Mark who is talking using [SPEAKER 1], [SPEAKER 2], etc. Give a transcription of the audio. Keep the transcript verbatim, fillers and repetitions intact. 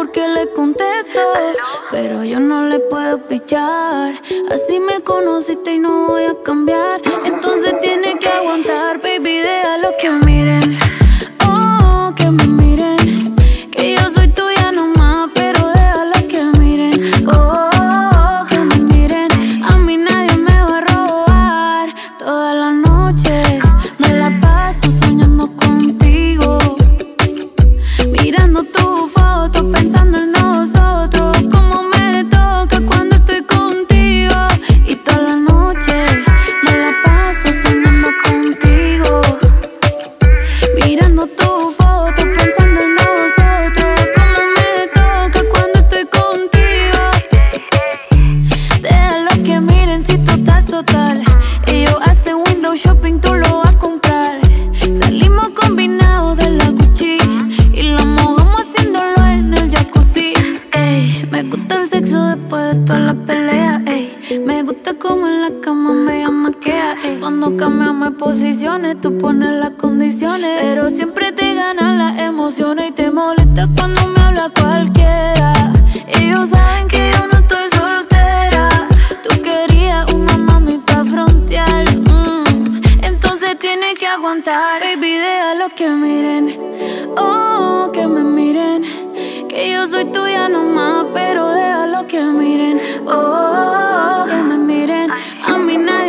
[SPEAKER 1] porque le contesto, pero yo no le puedo pichar. Así me conociste y no voy a cambiar. Entonces tiene que aguantar, baby, déjalo que miren. Oh, que me miren, que yo soy tuya nomás, pero déjalo que miren. Oh, que me miren, a mí nadie me va a robar. Toda la noche me la paso soñando contigo, mirando tu foto, pensando en nosotros. Como me toca cuando estoy contigo. Y toda la noche me la paso soñando contigo, mirando tu foto, pensando en nosotros. Como me toca cuando estoy contigo. Déjalo que miren, si total, total. Ellos hacen window shopping, tú lo vas a comprar. Salimos combinados de la Gucci y la mojamos haciéndolo en el jacuzzi. Ey, me gusta el sexo después de toda la pelea. Ey, me gusta como en la cama me maquea. Ey, cuando cambiamos de posiciones, tú pones las condiciones, pero siempre te ganan las emociones y te molesta cuando me habla cualquiera. Ellos saben que yo no estoy soltera. Tú querías una mami pa' frontear, mm. Entonces tienes que aguantar, baby, déjalo que miren. Oh, que me miren, que yo soy tuya nomás, pero déjalo que miren. Oh, que me miren, a mí nadie